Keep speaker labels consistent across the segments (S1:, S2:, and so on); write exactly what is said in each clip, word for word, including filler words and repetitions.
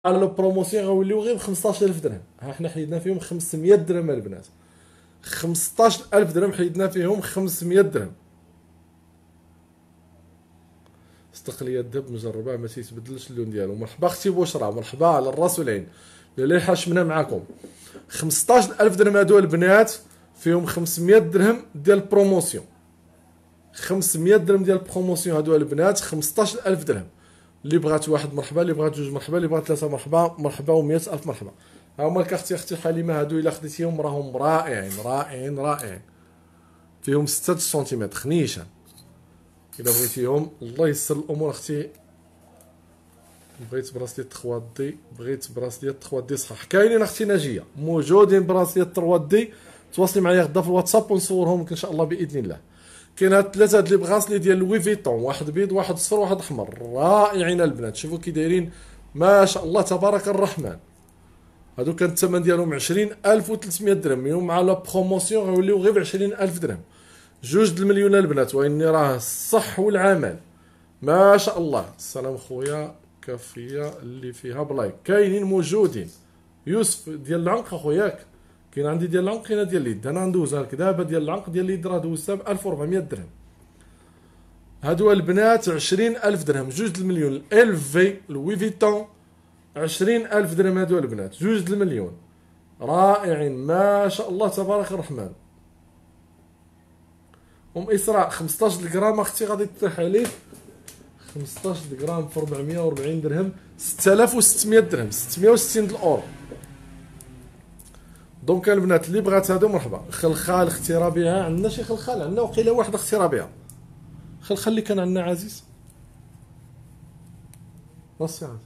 S1: على لو بروموسيون غيوليو غير ب خمسطاش ألف درهم. ها حنا حيدنا فيهم خمسمية درهم البنات، خمسطاش ألف درهم حيدنا فيهم خمسمية درهم. استقلية الذهب مجربة ما تيتبدلش اللون ديالو. مرحبا اختي بشرى، مرحبا على الراس والعين. اللي حاشمنا معاكم خمسطاش ألف درهم هادو البنات فيهم خمسمية درهم ديال البروموسيون، خمسمية درهم ديال البروموسيون هادو البنات خمسطاش ألف درهم. اللي بغات واحد مرحبا، اللي بغات جوج مرحبا، اللي بغات ثلاثة مرحبا، مرحبا ومية ألف مرحبا. ها هما الكاختي اختي حليمة هادو إلا خديتيهم راهم رائعين رائعين رائعين. فيهم ستة سنتيمتر خنيشان. إلا بغيتيهم الله يسر الأمور اختي. بغيت براسليت ثلاثة دي، بغيت براسليت ثلاثة دي صحاح كاينين اختي ناجية، موجودين براسليت ثلاثة دي. تواصلي معايا غدا في الواتساب ونصورهم لك ان شاء الله باذن الله. كاين هاد ثلاثه هاد لي بغاسلي ديال لوي فيتون، واحد بيض واحد صفر واحد احمر، رائعين البنات. شوفوا كي دايرين ما شاء الله تبارك الرحمن. هادو كان الثمن ديالهم عشرين ألف وثلاثمية درهم، يوم مع لا بروموسيون غيوليو غير ب عشرين ألف درهم. جوج د المليون البنات، واني راه الصح والعمل ما شاء الله. السلام خويا كافيه اللي فيها بلايك كاينين موجودين. يوسف ديال العنق اخوياك كاين عندي ديال العنق، كاينه ديال اليد. انا ندوزها لك دابا. ديال العنق ديال اليد راه دوزتها ب ألف وأربعمية درهم. هادو البنات عشرين ألف درهم، جوج د المليون. ال في لوي فيتون عشرين ألف درهم هادو البنات، جوج د المليون. رائعين ما شاء الله تبارك الرحمن. ام اسراء خمسطاش غرام اختي غادي تطيح عليك. خمسطاش غرام في أربعمية وأربعين درهم، ستة آلاف وستمية درهم، ستمية وستين د الاورو. دونك البنات اللي بغات هادو مرحبا. خلخال اختي ربيعه، عندنا شي خلخال؟ عندنا وقيله واحد اختي ربيعه. خلخال اللي كان عندنا عزيز راسي عاد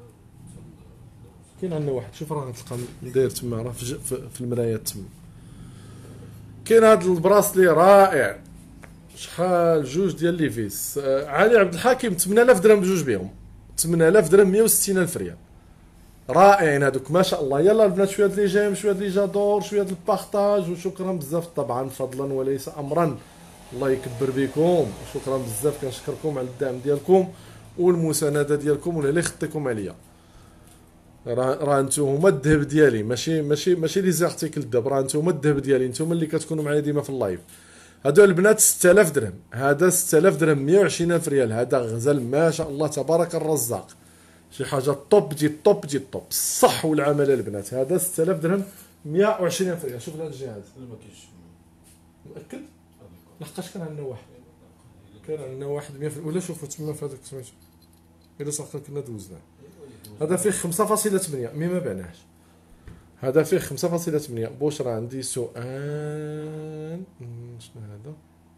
S1: كاين عندنا واحد. شوف راه غتلقى داير تما راه في, في المرايه تما. كاين هاد البراسلي رائع. شحال؟ جوج ديال ليفيس. آه علي عبد الحكيم ثمانية آلاف درهم بجوج بهم، ثمانية آلاف درهم مية وستين ألف ريال. رائعين هذوك ما شاء الله. يلا البنات شويه لي جيم، شويه لي جادور، شويه البارطاج. وشكرا بزاف طبعا فضلا وليس امرا. الله يكبر بكم، شكرا بزاف كنشكركم على الدعم ديالكم والمسانده ديالكم واللي خطيكم عليا. راه راه نتوما هما الذهب ديالي، ماشي ماشي ماشي لي زارتيكل الذهب، راه نتوما الذهب ديالي، نتوما اللي كتكونوا معايا ديما في اللايف. هادو البنات ستة آلاف درهم، هذا ستة آلاف درهم مية وعشرين ألف ريال. هذا غزال ما شاء الله تبارك الرزاق، شي حاجه طوب دي طوب دي طوب. الصح والعمل البنات. هذا ستة آلاف درهم مية وعشرين ألف ريال. شوف هذا الجهاز
S2: ما كاينش.
S1: مؤكد؟ لحقاش كان عندنا واحد، كان عندنا واحد مية ولا شوفوا تما في هذاك سميتو الا صح كنا دوزناه. هذا فيه خمسة فاصلة ثمانية مي ما بعناهش. هذا فيه خمسة فاصلة ثمانية. بشرى عندي سؤال. شنو هذا؟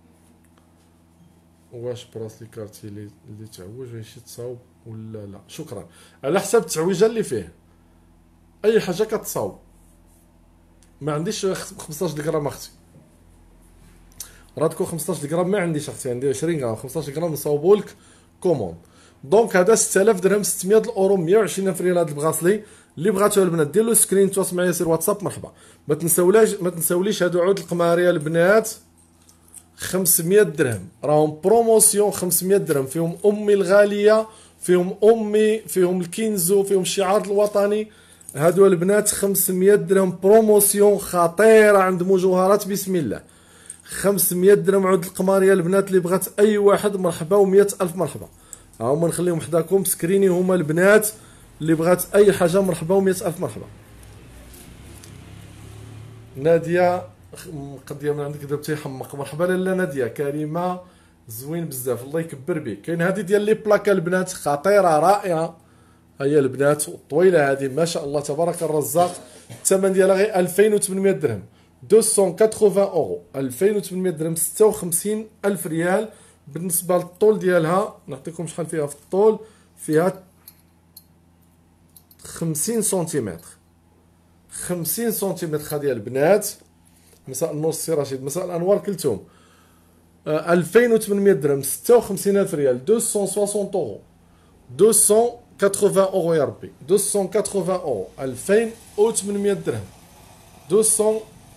S1: واش براسلي كارتي اللي اللي تعوج واش تصاوب ولا لا؟ شكرا. على حساب التعويجه اللي فيه اي حاجه كتصاوب. ما عنديش خمسطاش غرام اختي، راه تكون خمسطاش غرام ما عنديش اختي، عندي عشرين غرام. خمسطاش غرام نصاوبوا لك كوموند. دونك هذا ستة آلاف درهم ستمية الاورو مية وعشرين ألف ريال. هذا البغاسلي اللي بغاتو البنات ديروا سكرين تواصل معايا سير واتساب مرحبا. ما تنساولاش ما تنساوليش هادو عود القماريه البنات خمسمية درهم، راهم بروموسيون خمسمية درهم. فيهم امي الغاليه، فيهم امي، فيهم الكينزو، فيهم الشعار الوطني. هادو البنات خمسمية درهم بروموسيون خطيره عند مجوهرات بسم الله. خمسمية درهم عود القماريه البنات. اللي بغات اي واحد مرحبا ومية ألف مرحبا. ها هما نخليهم حداكم سكريني هما البنات. اللي بغات اي حاجه مرحبا ومية ألف مرحبا. ناديه قضيه من عندك دابا تيحمق. مرحبا لاله ناديه. كريمه زوين بزاف الله يكبر بك. كاين هذه ديال لي بلاكا البنات خطيره رائعه. هيا البنات الطويله هذه ما شاء الله تبارك الرزاق. الثمن ديالها غير ألفين وثمنمية درهم، مئتين وثمانين اورو. ألفين وثمنمية درهم، ستة وخمسين ألف ريال. بالنسبه للطول ديالها نعطيكم شحال فيها في الطول. فيها خمسين سنتيمتر، خمسين سنتيمتر هذه البنات. مساء النور السي رشيد، مساء الانوار كلتهم. آه ألفين وثمنمية درهم، ستة وخمسين ألف ريال، مئتين وستين اورو، مئتين وثمانين اورو يا ربي، مئتين وثمانين اورو. ألفين وثمنمية درهم، مئتين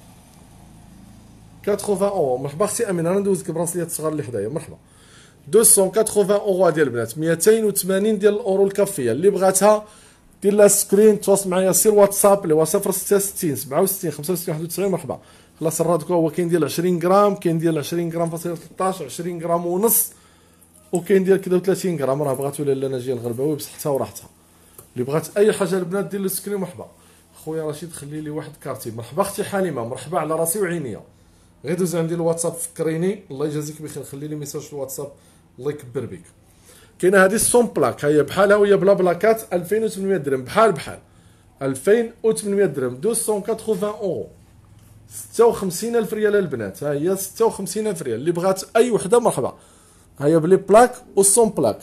S1: وثمانين اورو. مرحبا اختي امين، انا ندوزك براسليات الصغار اللي حدايا. مرحبا. مئتين وثمانين اورو ديال البنات، مئتين وثمانين ديال الاورو الكافيه. اللي بغاتها دير لها سكرين، تواصل معايا سير واتساب اللي هو صفر ستة ستين سبعة وستين خمسة وستين واحد وتسعين. مرحبا. خلاص الرادكو هو كاين ديال عشرين غرام، كاين ديال عشرين غرام فاصلة ثلاثطاش، عشرين غرام ونص، وكاين ديال كذا وثلاثين غرام. راه بغاتو لالا ناجيه الغرباوي بصحتها وراحتها. اللي بغات اي حاجه البنات دير له سكرين. مرحبا خويا رشيد، خلي لي واحد كارتي. مرحبا اختي حليمه، مرحبا على راسي وعينيا. غير دوز عندي الواتساب فكريني، الله يجازيك بخير، خلي لي ميساج في الواتساب الله يكبر بك. كاينه هذه السون بلاك، هي بحالها وهي بلا بلاكات ألفين وثمنمية درهم بحال بحال، ألفين وثمنمية درهم مئتين وثمانين اورو، ستة وخمسين ألف ريال البنات. ها هي ستة وخمسين ألف ريال، اللي بغات اي وحده مرحبا. ها هي بلي بلاك والسون بلاك،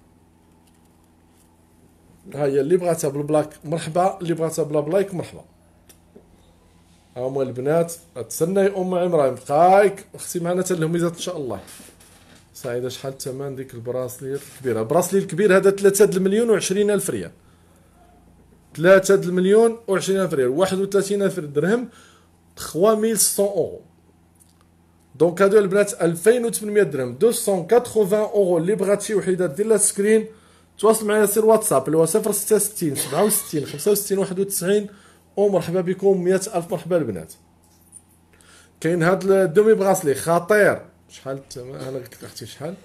S1: ها هي اللي بغاتها بالبلاك مرحبا، اللي بغاتها بلا بلايك مرحبا. ها هما البنات. تسناي ام عمران بقايك اختي معنا حتى الهميزات ان شاء الله. سعيده شحال الثمن ديك البراسليات الكبيره؟ البراسلي الكبير هذا ثلاثة المليون وعشرين ألف ريال، ثلاثة المليون وعشرين ألف ريال، واحد وثلاثين ألف درهم، ثلاثة آلاف وستمية اورو. دونك هادو البنات ألفين وثمنمية درهم، مئتين وثمانين اورو. اللي بغات شي وحده دير لها سكرين، تواصل معايا سير واتساب اللي هو صفر ستة ستين سبعة وستين خمسة وستين واحد وتسعين. ومرحبا بكم، مئة ألف مرحبا البنات. كاين هاد الدومي بغاسلي خطير، شحال الثمن؟ انا قلت لك اختي شحال.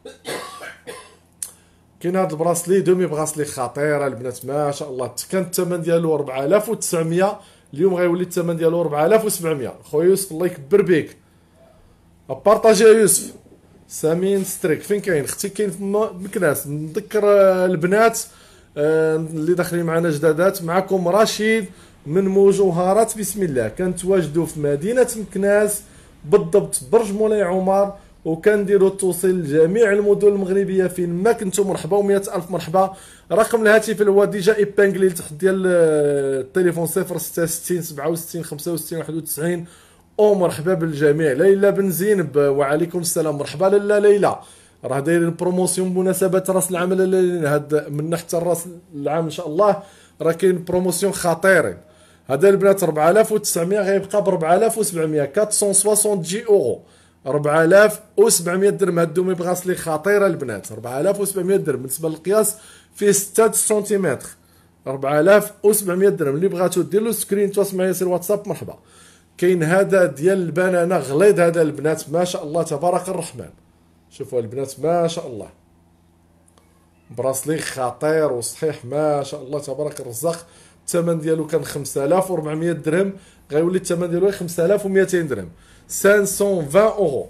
S1: كاين هاد البراسلي دومي بغاسلي خطيره البنات ما شاء الله. كان الثمن ديالو أربعة آلاف وتسعمية، اليوم غيولي الثمن ديالو أربعة آلاف وسبعمية. خويا يوسف الله يكبر بك، بارطاجي يا يوسف. سامين ستريك فين كاين؟ اختي كاين في مكناس. نذكر البنات اللي داخلين معنا جدادات، معكم رشيد من مجوهرات بسم الله. كنتواجدوا في مدينه مكناس بالضبط برج مولاي عمر، وكنديروا التوصيل لجميع المدن المغربيه فين ما كنتو. مرحبا ومئة ألف مرحبا. رقم الهاتف اللي هو ديجا ايبانغلي تحت ديال التليفون صفر ستة ستين سبعة وستين خمسة وستين واحد وتسعين. او مرحبا بالجميع. ليلى بن زينب وعليكم السلام، مرحبا لاله ليلى. راه دايرين بروموسيون بمناسبه راس العام هاد من حتى راس العام ان شاء الله، راه كاين بروموسيون خطيرين. هذا البنات أربعة آلاف وتسعمية غيبقى ب أربعة آلاف وسبعمية، أربعمية وستين اورو، أربعة آلاف وسبعمية درهم. هاد الدومي بغاسلي خطيره البنات، أربعة آلاف وسبعمية درهم بالنسبه للقياس فيه ستة سنتيمتر، أربعة آلاف وسبعمية درهم. اللي بغاتو دير له سكرين تواصل معايا سير واتساب مرحبا. كاين هذا ديال البنانه غليظ هذا البنات ما شاء الله تبارك الرحمن. شوفوا البنات ما شاء الله، براسلي خطير وصحيح ما شاء الله تبارك الرزاق. الثمن ديالو كان خمسة آلاف وأربعمية درهم، غيولي الثمن ديالو خمسة آلاف ومئتين درهم، خمسمية وعشرين اورو.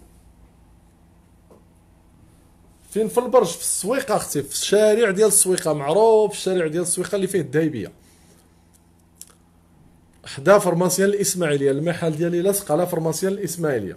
S1: فين؟ في البرج في السويقه اختي، في الشارع ديال السويقه، معروف الشارع ديال السويقه اللي فيه الدايبيه حدا فرماسيان الاسماعيليه. المحل ديالي لاصق على فرماسيان الاسماعيليه.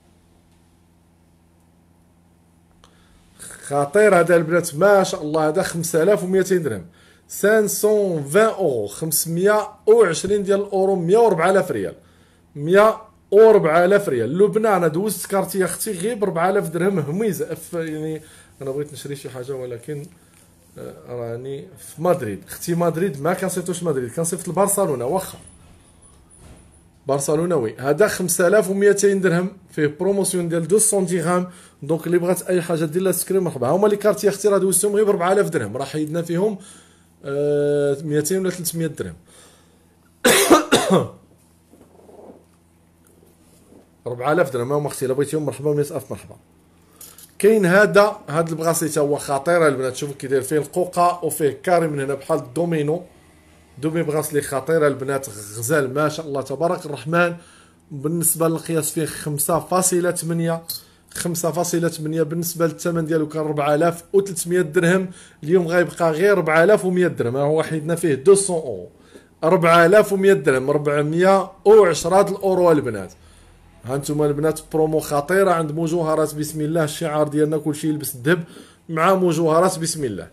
S1: خطير هذا البنات ما شاء الله. هذا خمسة آلاف ومئتين درهم، خمسمية وعشرين اورو، خمسمية وعشرين ديال الاورو، مئة وأربعة آلاف ريال، مئة وأربعة آلاف ريال. لبنان انا دوزت كارتي اختي غير ب أربعة آلاف درهم هميزه. يعني انا بغيت نشري شي حاجه ولكن راني في مدريد اختي. مدريد ما كنصيفطوش مدريد، كنصيفط لبرشلونه واخا برشلوناوي. هذا خمسة آلاف ومئتين درهم فيه بروموسيون ديال مئتين درهم. دونك اللي بغات اي حاجه دير لها سكرين مرحبا. هما لي كارتي اختي راه دوزتهم غير ب أربعة آلاف درهم، راه حيدنا فيهم آه مئتين ولا ثلاثمية درهم. أربعة آلاف درهم هما اختي، الا بغيتيهم مرحبا مئة ألف مرحبا. كاين هذا هذا البغاسلي تا هو خطير البنات. شوفوا كي داير فيه القوقه وفيه كاري من هنا بحال الدومينو. دومي بغاسلي خطيره البنات، غزال ما شاء الله تبارك الرحمن. بالنسبه للقياس فيه خمسة فاصلة ثمانية، خمسة فاصلة ثمانية. بالنسبه للثمن ديالو كان أربعة آلاف وثلاثمية درهم، اليوم غيبقى غير أربعة آلاف ومئة درهم. ها هو حيدنا فيه مئتين اورو، أربعة آلاف ومئة درهم، أربعمية وعشرة الاورو البنات. ها انتم البنات برومو خطيره عند مجوهرات بسم الله. الشعار ديالنا كلشي يلبس الذهب مع مجوهرات بسم الله.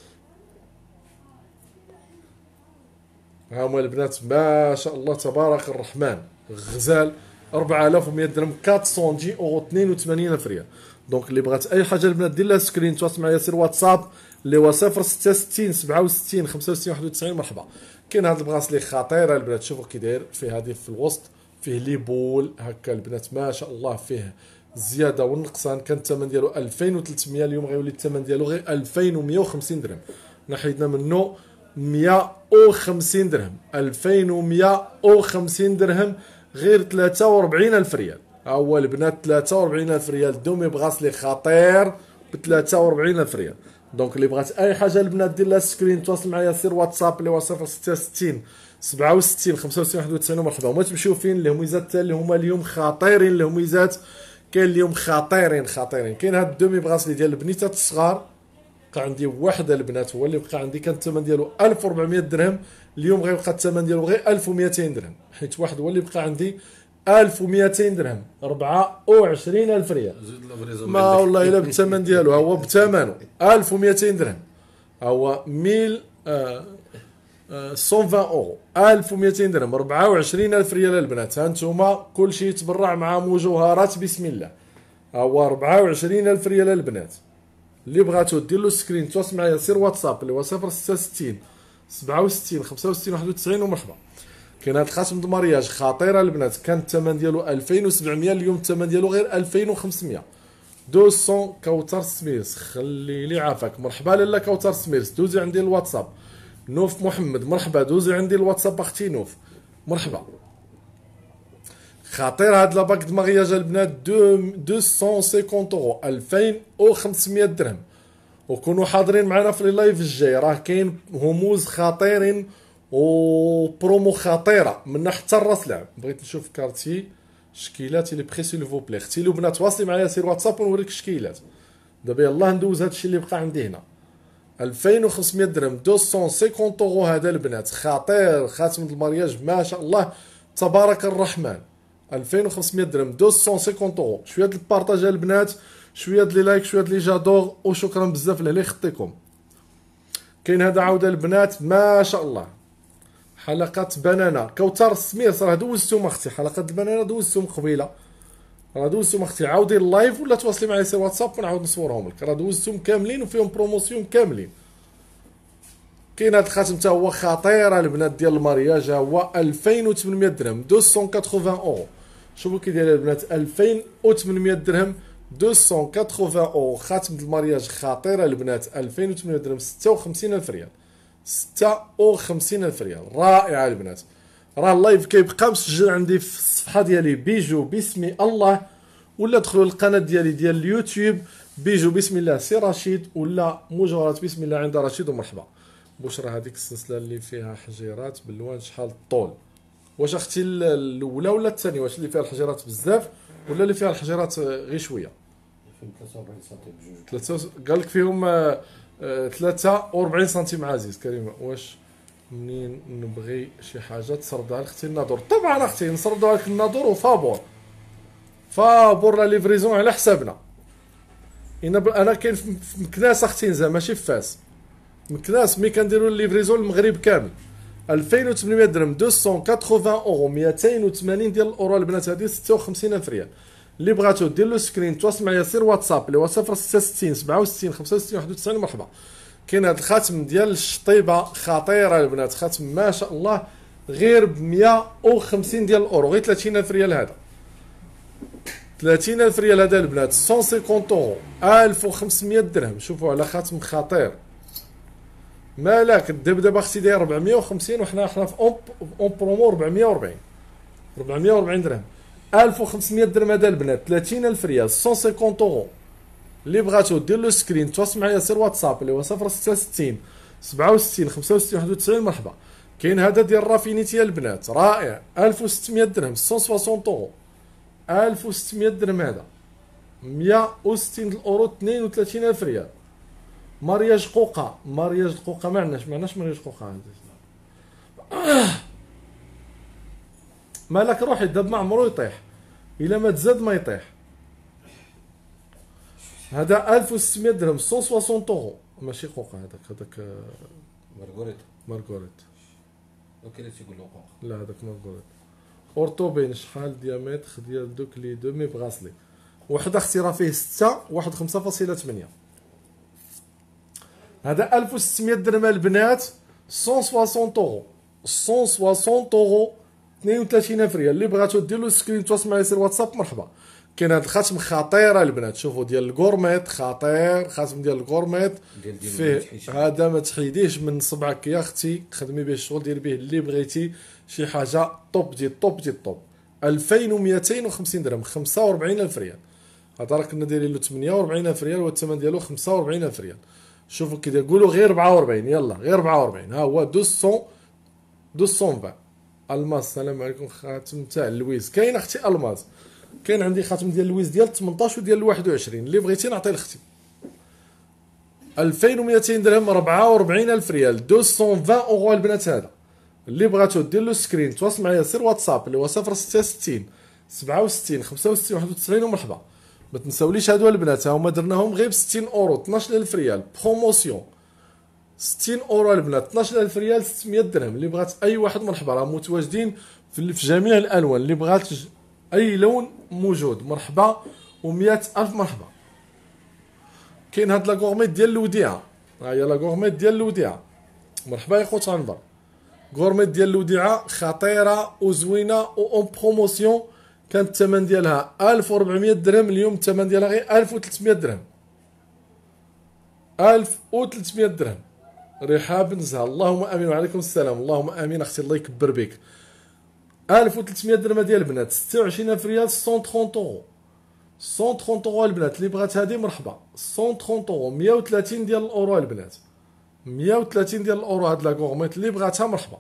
S1: ها هما البنات ما شاء الله تبارك الرحمن، غزال أربعة آلاف ومئة درهم، أربعمية اورو، اثنين وثمانين ألف ريال. دونك اللي بغات اي حاجه البنات دير لها سكرين تواصل معايا سير واتساب اللي هو صفر ستة ستين سبعة وستين خمسة وستين واحد وتسعين مرحبا. كاين هذا البغاسلي خطير البنات، شوفوا كي داير فيه هذه في الوسط، فيه لي بول هكا البنات ما شاء الله، فيه الزياده والنقصان. كان الثمن ديالو ألفين وثلاثمية، اليوم غيولي الثمن ديالو غير ألفين ومئة وخمسين درهم. حنا حيدنا منه مية وخمسين درهم، ألفين ومية وخمسين درهم، غير ثلاثة وأربعين ألف ريال. ها هو البنات ثلاثة وأربعين ألف ريال دومي بغاسلي خطير ب ثلاثة وأربعين ألف ريال. دونك اللي بغات اي حاجه البنات دير لها سكرين تواصل معايا سير واتساب اللي هو صفر ستة وستين سبعة وستين خمسة وستين واحد وتسعين ومرحبا. وما تمشيو فين الهميزات اللي هما اليوم خطيرين، الهميزات كاين اليوم خطيرين خطيرين. كاين هاد الدومي بغاسلي ديال البنيتات الصغار، بقى عندي وحده البنات هو اللي بقى عندي، كان الثمن ديالو ألف وأربعمية درهم، اليوم غيبقى الثمن ديالو غير ألف ومئتين درهم، حيت واحد هو اللي بقى عندي ألف ومئتين درهم، أربعة وعشرين ألف ريال. ما والله الا بالثمن ديالو، ها هو بثمنه ألف ومئتين درهم، ها هو مية آه آه مية وعشرين اورو، ألف ومئتين درهم، أربعة وعشرين ألف ريال البنات. ها نتوما كلشي يتبرع مع مجوهرات بسم الله. ها هو أربعة وعشرين ألف ريال البنات. اللي بغاتو دير له سكرين تواصل معايا سير واتساب اللي هو صفر ستة وستين سبعة وستين خمسة وستين واحد وتسعين ومرحبا. كاين هاد الخاتم د مارياج خطيره البنات، كان الثمن ديالو ألفين وسبعمية، اليوم الثمن ديالو غير ألفين وخمسمية. مئتين كوثر سميرس، خلي لي عافاك. مرحبا لاله كوثر سميرس، دوزي عندي الواتساب. نوف محمد مرحبا، دوزي عندي الواتساب اختي نوف مرحبا. خطير هاد لاباك د مارياج البنات مئتين وخمسين اورو، ألفين وخمسمية درهم. وكونوا حاضرين معنا في اللايف الجاي، راه كاين هموز خطيرين وبرومو خطيره من حتى الراس لعب. بغيت نشوف كارتي شكيلات اللي بخي سيل فو بلي. اختي لبنى تواصلي معايا سير واتساب ونوريك الشكيلات. دابا يلاه ندوز هادشي اللي بقى عندي هنا. ألفين وخمسمية درهم، مئتين وخمسين اورو هذا البنات خطير، خاتم المارياج ما شاء الله تبارك الرحمن. ألفين وخمسمية درهم، مئتين وخمسين اورو. شويه د البارطاج البنات، شويه د لي لايك، شويه د لي جادور، وشكرا بزاف للي خطيكم. كاين هذا عاوده البنات ما شاء الله. حلقة بنانا كوثر السمير راه دوزتهم اختي، حلقة البنانا دوزتهم قبيله، راه دوزتهم اختي. عاودي اللايف ولا تواصلي معايا سير واتساب ونعاود نصورهم لك، راه دوزتهم كاملين وفيهم بروموسيون كاملين. كاين هذا الخاتم حتى هو خطير البنات ديال المارياج، هو ألفين وثمنمية درهم، مئتين وثمانين اورو. شوفوا كي داير البنات، ألفين وثمنمية درهم، مئتين وثمانين اورو. خاتم المارياج خطير البنات، ألفين وثمنمية درهم، ستة وخمسين ألف ريال، ستة وخمسين ألف ريال. رائعه البنات. راه اللايف كيبقى مسجل عندي في الصفحه ديالي بيجو بسم الله، ولا دخلوا للقناه ديالي ديال اليوتيوب بيجو بسم الله سي رشيد، ولا مجوهرات بسم الله عند رشيد ومرحبا. بشرى هذيك السلسله اللي فيها حجيرات باللوان شحال الطول؟ واش اختي الاولى ولا الثانيه؟ واش اللي فيها الحجيرات بزاف ولا اللي فيها الحجيرات غير شويه؟
S2: ثلاثة وأربعين سنتيم بجوج.
S1: ثلاثة قال لك فيهم ثلاثة وأربعين سنتيم عزيز كريمه. واش منين نبغي شي حاجه تسردها لختي الناظور؟ طبعا اختي نسردوها لك الناظور وفابور، فابور لا ليفريزون على حسابنا. انا انا كاين في مكناس اختي زعما ماشي في فاس، مكناس مي كنديروا ليفريزون المغرب كامل. ألفين وثمنمية درهم، مئتين وثمانين اورو، مئتين وثمانين ديال الاورو البنات. هذه ستة وخمسين ألف ريال. اللي بغاتو دير له سكرين تواصل معايا سير واتساب اللي هو صفر ستة وستين سبعة وستين خمسة وستين واحد وتسعين مرحبا. كاين هذا الخاتم ديال الشطيبه خطيره البنات، خاتم ما شاء الله غير ب مئة وخمسين ديال الاورو، غير ثلاثين ألف ريال. هذا ثلاثين ألف ريال هذا البنات، مئتين وخمسين اورو، ألف وخمسمية درهم. شوفوا على خاتم خطير. مالك الدب دابا اختي داير أربعمية وخمسين وحنا حنا في اون برومو أربعمية وأربعين، أربعمية وأربعين درهم، ألف وخمسمية درهم هذا البنات، ثلاثين ألف ريال، مئتين وخمسين اورو. اللي بغاتو دير له سكرين تواصل معايا سير واتساب اللي هو صفر ستة وستين سبعة وستين خمسة وستين واحد وتسعين مرحبا. كاين هذا ديال رافينيتي البنات رائع، ألف وستمية درهم، مئتين وستين اورو، ألف وستمية درهم هذا، مئة وستين اورو، اثنين وثلاثين ألف ريال. مارياج قوقا، مارياج قوقا ما عندناش، ما عندناش مارياج قوقا. آه. مالك روحي الدب ما عمرو يطيح، الا ما تزاد ما يطيح. هذا ألف وستمية درهم، مئتين وستين اورو، ماشي قوقا هذاك، هذاك
S2: مارغوريت
S1: مارغوريت.
S2: وكيلا تيقولوا قوقا.
S1: لا هذاك مارغوريت. اورتوبين شحال ديامتر ديال دوك لي دو مي بغاسلي؟ واحد اختي راه فيه ستة، واحد خمسة فاصلة ثمانية. هذا ألف وستمية درهم البنات، مئتين وستين اورو، مئتين وستين اورو، اثنين وثلاثين ألف ريال. اللي بغاتو دير له سكرين تواصل معايا سير واتساب مرحبا. كاين هاد الخاتم خطيره البنات، شوفوا ديال الكورميت خطير، خاتم ديال الكورميت
S2: ديال ديال
S1: فيه
S2: المتحيش.
S1: هذا ما تحيديش من صبعك يا اختي، خدمي به الشغل ديري به اللي بغيتي، شي حاجه طوب ديال طوب ديال طوب. ألفين ومئتين وخمسين درهم، خمسة وأربعين ألف ريال. هذا راه كنا دايرين له ثمانية وأربعين ألف ريال والثمن ديالو خمسة وأربعين ألف ريال. شوفوا كي داير، قولوا غير أربعة وأربعين، يلا غير أربعة وأربعين. ها هو مئتين مئتين وعشرين الماس. السلام عليكم. خاتم تاع اللويز كاين اختي الماس، كاين عندي خاتم ديال اللويز ديال ثمنطاش وديال واحد وعشرين، اللي بغيتي نعطي لاختي. ألفين ومئتين درهم، أربعة وأربعين ألف ريال، مئتين وعشرين اورو البنات. هذا اللي بغاتو دير له سكرين، تواصل معايا سير واتساب اللي هو صفر ستة ستين سبعة وستين خمسة وستين واحد وتسعين ومرحبا. ما تنساوليش هادو البنات، ها هما درناهم غير ب ستين اورو، اثناش ألف ريال بروموسيون. ستين اورو البنات، اثناش ألف ريال، ستمية درهم. اللي بغات اي واحد مرحبا، راه متواجدين في جميع الالوان، اللي بغات اي لون موجود مرحبا، ومئة الف مرحبا. كاين هاد لاكورميت ديال الوديعه، ها هي لاكورميت ديال الوديعه، مرحبا يا خوت عنبر. كورميت ديال الوديعه خطيره وزوينه اون بروموسيون، كانت الثمن ديالها ألف وأربعمئة درهم، اليوم الثمن ديالها غير ألف وثلاثمئة درهم. ألف وثلاثمئة درهم. رحاب نزهه، اللهم امين. وعليكم السلام، اللهم امين اختي، الله يكبر بك. ألف وثلاثمئة درهم ديال البنات، ستة وعشرين ألف ريال، مئة وثلاثين اورو. مئة وثلاثين اورو البنات، اللي بغات هذه مرحبا. مئة وثلاثين اورو، مئة وثلاثين ديال الاورو البنات، مئة وثلاثين ديال الاورو. هاد لاكورميت اللي بغاتها مرحبا.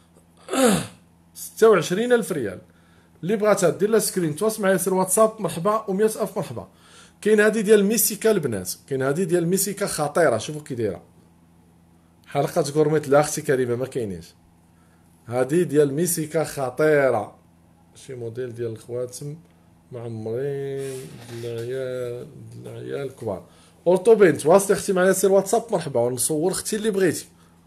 S1: ستة وعشرين ألف ريال، اللي بغاتها دير لها سكرين، تواصل معايا سير واتساب مرحبا، و100 ألف مرحبا. كاين هذه ديال ميسيكا البنات، كاين هذه ديال ميسيكا خطيره، شوفوا كي دايره. حلقه كورميت لا اختي كريمه ما كاينينش. هذه ديال ميسيكا خطيره، شي موديل ديال الخواتم معمرين العيال العيال الكبار. اورتو بنت، واصلي اختي معايا سير واتساب مرحبا، ونصور اختي اللي بغيتي.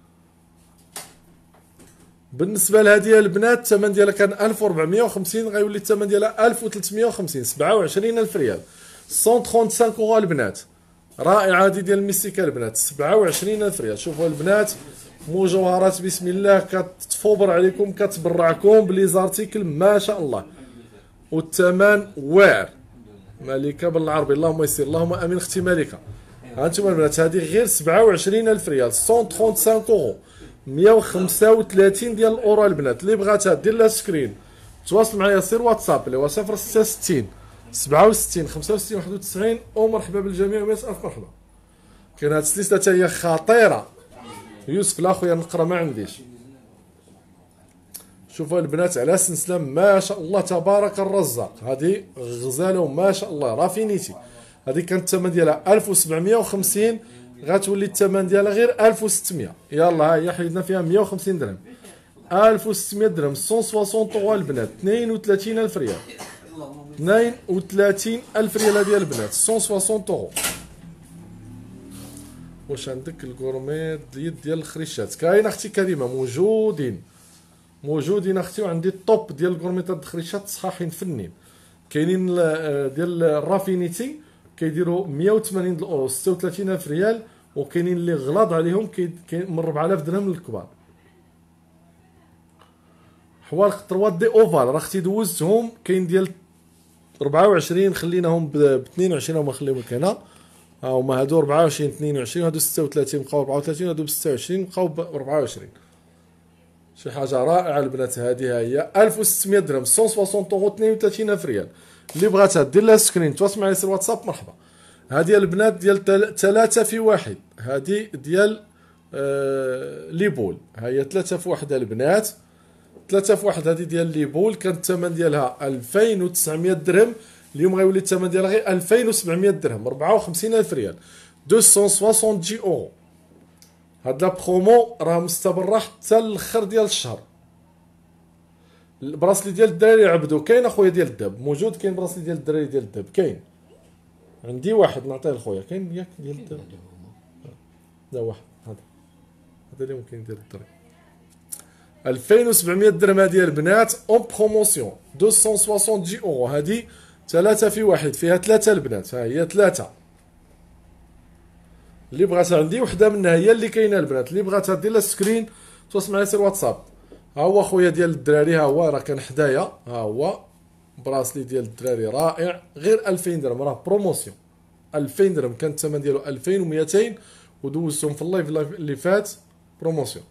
S1: بالنسبه لهذه البنات الثمن ديالها كان ألف وأربعمئة وخمسين، غيولي الثمن ديالها ألف وثلاثمئة وخمسين، سبعة وعشرين ألف ريال، مئة وخمسة وثلاثين اورو البنات. رائعه هذه ديال ميسيكا البنات، سبعة وعشرين ألف ريال. شوفوا البنات، مجوهرات بسم الله، كتفوبر عليكم، كتبرعكم بلي زارتيكل ما شاء الله، والثمن واعر. ملكه بالعربي، اللهم يسر، اللهم امين اختي ملكه. ها انتم البنات، هذه غير سبعة وعشرين ألف ريال، مئة وخمسة وثلاثين اورو، مئة وخمسة وثلاثين ديال الاورو البنات. اللي بغاتها دير لها سكرين، تواصل معايا سير واتساب اللي هو صفر ستة ستين سبعة وستين خمسة وستين واحد وتسعين، ومرحبا بالجميع، ومئة ألف مرحبا. كاين هاد السلسله حتى هي خطيره. يوسف لا خويا نقرا ما عنديش. شوفوا البنات على سلسله ما شاء الله تبارك الرزاق، هذه غزاله ما شاء الله رافينيتي. هذه كانت الثمن ديالها ألف وسبعمئة وخمسين، غتولي الثمن ديالها غير ألف وستمئة. يلا ها هي حيدنا فيها مئة وخمسين درهم، ألف وستمئة درهم، مئة وستين اورو البنات، اثنين وثلاثين ألف ريال، اثنين وثلاثين ألف ريال هذه البنات، مئة وستين اورو. واش عندك الكورميت ديال ديال الخريشات؟ كاين اختي كريمه، موجودين موجودين اختي، وعندي الطوب ديال الكورميطات الخريشات صحاحين فنين. كاينين ديال الرافينيتي كيديروا مئة وثمانين د الاورو، ستة وثلاثين ألف ريال، وكاينين اللي غلاظ عليهم كاين من أربعة آلاف درهم للكبار. حوالق ثلاثة دي اوفال راه اختي دوزتهم، كاين ديال أربعة وعشرين خليناهم ب اثنين وعشرين، هما خليهم لك هنا، ها هما هادو أربعة وعشرين اثنين وعشرين، هادو ستة وثلاثين بقاو أربعة وثلاثين، هادو ب ستة وعشرين بقاو ب أربعة وعشرين. شي حاجه رائعه البنات. هذه هي ألف وستمئة درهم، مئة وستين اورو، اثنين وثلاثين ألف ريال. اللي بغاتها دير لها سكرين، تواصل معايا سير واتساب مرحبا. هذه البنات ديال ثلاثة في واحد، هذه ديال آه ليبول، ها هي ثلاثة في واحد البنات، ثلاثة في واحد. هذه ديال ليبول كانت الثمن ديالها ألفين وتسعمئة درهم، اليوم غيولي الثمن ديالها غير ألفين وسبعمئة درهم، أربعة وخمسين ألف ريال، مئتين وثمانين اورو. هاد لا برومو راه مستمره حتى الاخر ديال الشهر. البراسلي ديال الدراري عبدو كاين اخويا ديال الذهب موجود، كاين براسلي ديال الدراري ديال الذهب كاين، عندي واحد نعطيه لخويا، كاين ياك ديال الذهب؟ لا واحد، هذا هذا اللي ممكن يدير الدراري. ألفين وسبعمئة درهم هذه البنات اون بروموسيون، مئتين وثمانين اورو. هذه ثلاثة في واحد، فيها ثلاثة البنات، ها هي ثلاثة. اللي بغاتها عندي وحده منها هي اللي كاينه البنات. اللي بغاتها دير لها سكرين، تواصل معايا سير واتساب. ها هو خويا ديال الدراري، ها هو راه كان حدايا، ها هو براسلي ديال الدراري رائع، غير ألفين درهم، راه بروموسيون. ألفين درهم كان الثمن ديالو ألفين ومئتين، ودوزتهم في اللايف اللي فات بروموسيون.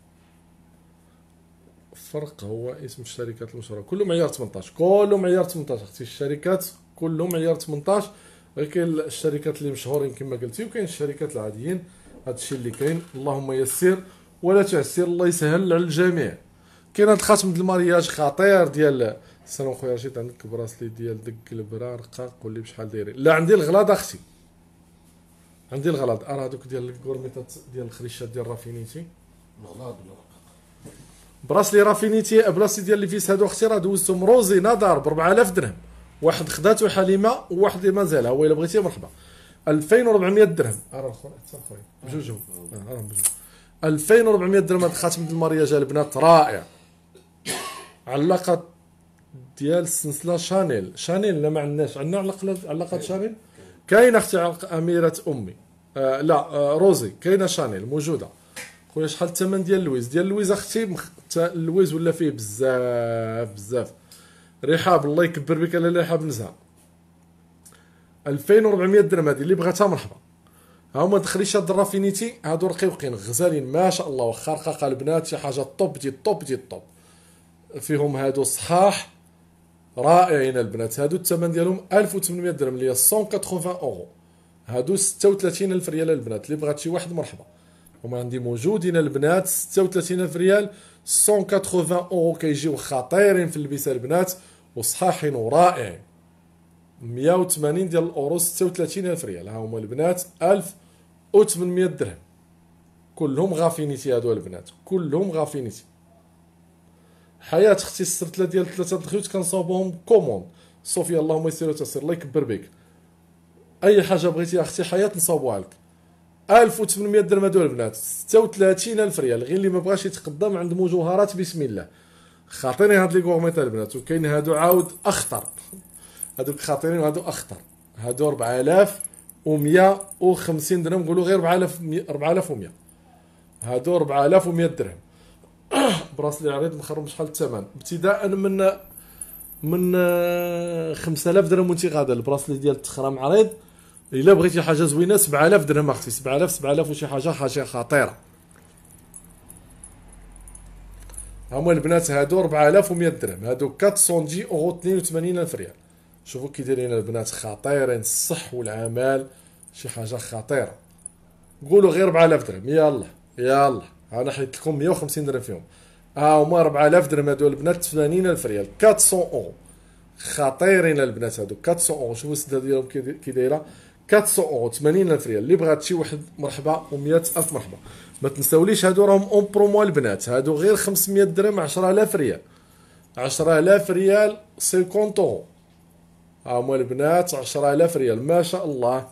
S1: الفرق هو اسم الشركات المشهوره، كله معيار ثمنطاش، كله معيار ثمنطاش اختي. الشركات كلهم معيار ثمنطاش، غير كاين الشركات اللي مشهورين كما قلتي، وكاين الشركات العاديين. هذا الشيء اللي كاين. اللهم يسر ولا تعسر، الله يسهل على الجميع. كاين هذا الخاتم د المارياج خطير ديال السلام خويا رشيد، عندك براسلي ديال دك البرا رقاق، قول لي بشحال دايرين. لا عندي الغلاض اختي، عندي الغلاض. راه هذوك ديال الكورميطات ديال الخريشات ديال رافينيتي،
S2: الغلاض ولا
S1: براسلي رافينيتي بلاصتي ديال اللي فيس هادو اختي، راه دوزتهم روزي نادار ب أربعة آلاف درهم، واحد خداتو حليمه وواحد مازال، هو الا بغيتي مرحبا. ألفين وأربعمئة درهم. راه خويا حتى خويا بجوجهم، راه بجوج. ألفين وأربعمئة درهم هاد الخاتم د المارياج البنات رائع. علاقه ديال السلسله شانيل، شانيل لا ما عندناش، عندنا علاقه علاقه شانيل كاينه اختي، اميره امي. آه لا آه روزي كاينه، شانيل موجوده. خويا شحال الثمن ديال اللويز؟ ديال اللويز اختي مخ... اللويز ولا فيه بزاف بزاف. رحاب الله يكبر بك الا رحاب نزهه. ألفين وأربعمئة درهم هذه اللي بغاتها مرحبا. ها هما الخريشات د الرافينيتي، هادو رقيقين غزالين ما شاء الله، واخا رقاقه البنات شي حاجه طوب دي طوب دي طوب. فيهم هادو صحاح رائعين البنات. هادو الثمن ديالهم ألف وثمانمئة درهم اللي هي مئة وثمانين اورو. هادو ستة وثلاثين ألف ريال البنات، اللي بغات شي واحد مرحبا. هما عندي موجودين البنات ستة وثلاثين ألف ريال، مئة وثمانين اورو، كيجيو خطيرين في اللبسه البنات وصحاحين ورائعين. مئة وثمانين ديال الاورو، ستة وثلاثين ألف ريال. ها هما البنات ألف وثمانمئة درهم، كلهم غافينيتي. هادو البنات كلهم غافينيتي. حياه اختي السرتله ديال ثلاثه الخيوط كنصاوبهم كوموند. صوفيا اللهم يسر وتسر، الله يكبر بك. اي حاجه بغيتي اختي حياه نصاوبوها لك. ألف وثمانمئة درهم هادو البنات، ستة وثلاثين ألف ريال. غير اللي ما بغاش يتقدم عند مجوهرات بسم الله. خاطرين هاد لي كورميط البنات. وكاين هادو عاود اخطر، هادوك خاطرين وهادو اخطر. هادو أربعة آلاف ومئة وخمسين درهم، نقولوا غير أربعة آلاف أربعة آلاف ومئة. هادو أربعة آلاف ومئة درهم. براسلي عريض مخرم شحال الثمن؟ ابتداء من من خمسة آلاف درهم وانت غادا. البراسلي ديال التخرام عريض، الا بغيتي حاجه زوينه سبعة آلاف درهم اختي، سبعة آلاف سبعة آلاف وشي حاجه حاجه خطيره. هما البنات هادو أربعة آلاف ومئة درهم، هادو مئتين اورو، اثنين وثمانين ألف ريال. شوفوا كي دايرين البنات خطيرين، الصح والعمال شي حاجه خطيره. قولوا غير أربعة آلاف درهم، يلا يلا انا حيت لكم مئة وخمسين درهم فيهم. ها هما أربعة آلاف درهم هادو البنات، ثمانين ألف ريال، مئتين اورو. خطيرين البنات هادو، مئتين اورو. شوفوا السده ديالهم كي دايره، مئتين اورو، ثمانين ألف ريال. اللي بغات شي واحد مرحبا، ومئة ألف مرحبا. ما تنساوليش هادو راهم اون برومو البنات، هادو غير خمسمئة درهم، عشرة آلاف ريال، عشرة آلاف ريال، خمسين اورو. ها هما البنات عشرة آلاف ريال ما شاء الله.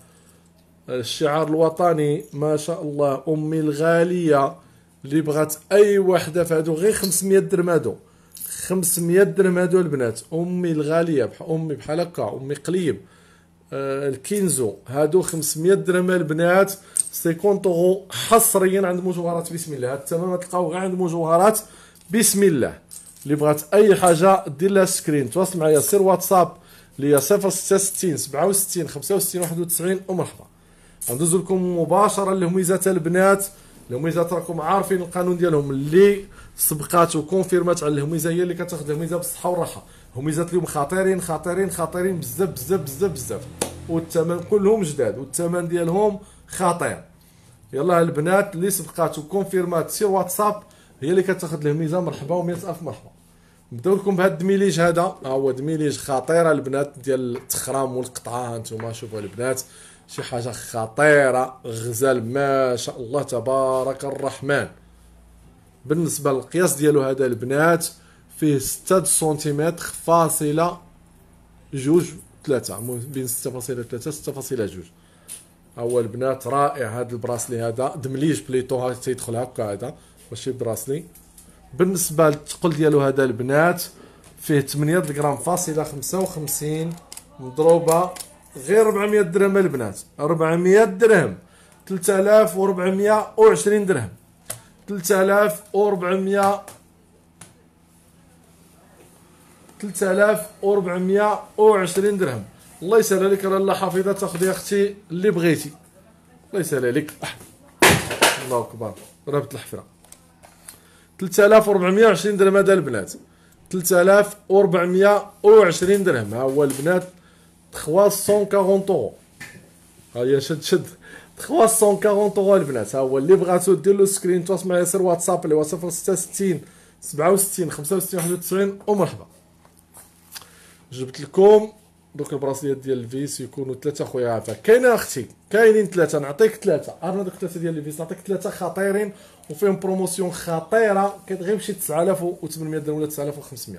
S1: الشعار الوطني ما شاء الله. امي الغاليه اللي بغات اي وحده في هادو غير خمسمئة درهم، هادو خمسمئة درهم هادو البنات. امي الغاليه بح امي بحال هكا، امي قليب. آه الكينزو هادو خمسمئة درهم البنات، خمسين اورو حصريا عند مجوهرات بسم الله. هاد الثمن تلقاو غير عند مجوهرات بسم الله. اللي بغات اي حاجه دير لها سكرين، تواصل معايا سير واتساب اللي هي صفر ستة ستين سبعة وستين خمسة وستين واحد وتسعين ومرحبا. غندوز لكم مباشره لهميزات البنات. الهميزات راكم عارفين القانون ديالهم، اللي سبقات وكونفيرمات على الهميزه هي اللي كتاخذ الهميزه بالصحه والراحه. هميزات اليوم خطيرين خطيرين خطيرين بزاف بزاف بزاف بزاف، والثمن كلهم جداد والثمن ديالهم خطير. يلا البنات اللي سبقات وكونفيرمات سير واتساب هي اللي كتاخذ الهميزه مرحبا ومئة ألف مرحبا. نبداو لكم بهذا الدميليج. هذا ها هو دميليج خطيره البنات ديال التخرام والقطعه. ها انتم شوفوا البنات شي حاجه خطيره، غزال ما شاء الله تبارك الرحمن. بالنسبه للقياس ديالو هذا البنات فيه ستة سنتيمتر فاصله جوج ثلاثة، بين ستة فاصلة ثلاثة ستة فاصلة جوج. هو البنات رائع هذا البراسلي، هذا دمليج بليتو تيدخل هكا، هذا ماشي براسلي. بالنسبه للثقل ديالو هذا البنات فيه ثمانية غرام فاصله خمسة وخمسين مضروبه غير أربعمئة درهم البنات، أربعمئة درهم، ثلاثة آلاف وأربعمئة وعشرين درهم، ثلاثة آلاف وأربعمئة ثلاثة آلاف وأربعمية وعشرين درهم. الله يسهل عليك لاله حافظه، تاخذي اختي اللي بغيتي. الله يسهل عليك. الله اكبر، رابط الحفره. ثلاثة آلاف وأربعمية وعشرين درهم هذا البنات. ثلاثة آلاف وأربعمية وعشرين درهم. ها هو البنات ثلاثمية وأربعين اورو. ها هي شد شد ثلاثمية وأربعين اورو البنات. ها هو اللي بغاتو دير له سكرين تواصل معايا سير واتساب اللي هو صفر ستة ستين سبعة وستين خمسة وستين واحد وتسعين ومرحبا. جبت لكم دوك البراسليات ديال الفيس يكونوا ثلاثه خويا عافاك. كاينه اختي، كاينين ثلاثه، نعطيك ثلاثه. عرفنا دوك ثلاثه ديال الفيس، نعطيك ثلاثه خطيرين وفيهم بروموسيون خطيره كتغيب شي تسعة آلاف وثمانمية درهم ولا تسعة آلاف وخمسمية.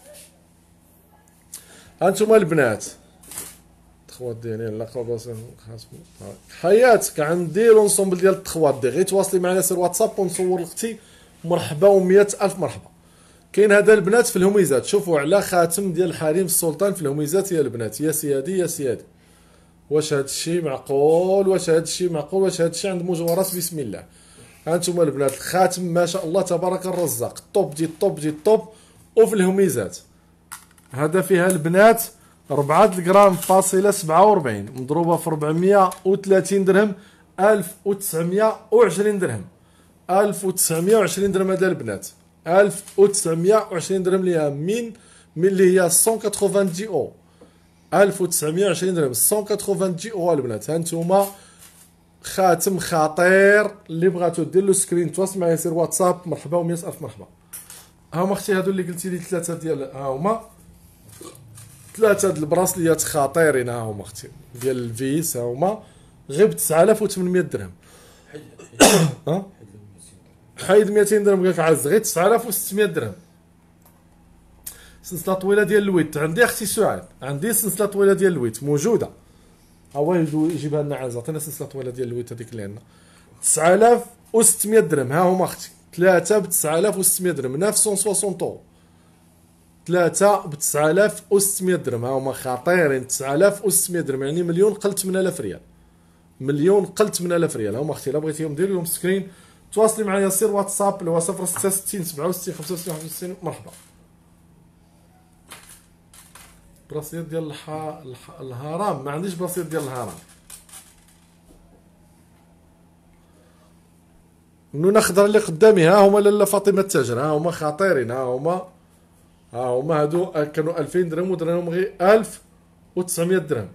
S1: هانتوما البنات التخوات ديالي لا قباص حياتك. عندي لونسومبل ديال التخوات دي، غير تواصلي معنا سير واتساب ونصور لختي. مرحبا ومية الف مرحبا. كاين هذا البنات في الهميزات، شوفوا على خاتم ديال حريم السلطان في الهميزات يا البنات. يا سيادي يا سيادي، واش هذا الشيء معقول؟ واش هذا الشيء معقول؟ واش هذا الشيء عند مجوهرات؟ بسم الله. هانتوما البنات الخاتم ما شاء الله تبارك الرزاق، الطوب دي الطوب دي الطوب. وفي الهميزات هذا فيها البنات أربعة غرام فاصلة سبعة وأربعين مضروبه في أربعمية وثلاثين درهم، ألف وتسعمية وعشرين درهم. ألف وتسعمية وعشرين درهم هذا البنات. ألف وتسعمية وعشرين درهم اللي هي من من اللي هي مية وثمانين او. ألف وتسعمية وعشرين درهم مية وثمانين او البنات. هانتوما خاتم خطير، اللي بغاتو دير له سكرين تواصل معايا سير واتساب. مرحبا ومية الف مرحبا. ها هما اختي هادو اللي قلتي لي ثلاثه ديال، ها هما ثلاثه د البراسليات خطيرين. ها هما اختي ديال الفيس، ها هما غير ب تسعة آلاف وثمانمية درهم. ها حيد ميتين درهم قالك عز، غير تسعة آلاف وستمية درهم. سلسله طويله ديال الويت عندي اختي سعاد، عندي سلسله طويله ديال الويت موجوده. ها هو يجيبها لنا عز، عطينا سلسله طويله ديال الويت هذيك اللي عندنا تسعة آلاف وستمية درهم. ها هما اختي ثلاثه ب تسعة آلاف وستمية درهم، مية وستين اورو. ثلاثه ب تسعة آلاف وستمية درهم. ها هما خطيرين، تسعة آلاف وستمية درهم يعني مليون قل ثمانية آلاف ريال. مليون قل ثمانية آلاف ريال. ها هما اختي، الا بغيتيهم دير لهم سكرين تواصلي معايا سير واتساب اللي هو صفر ستة ستين سبعة وستين خمسة وستين واحد وتسعين. مرحبا. براسيات ديال الح... الح... الهرم ما عنديش براسيات ديال الهرم. النونه خضرا اللي قدامي ها هما لاله فاطمه التاجر. ها هما خطيرين. ها هما ها هما هادو كانوا ألفين درهم ودرناهم غير ألف وتسعمية درهم.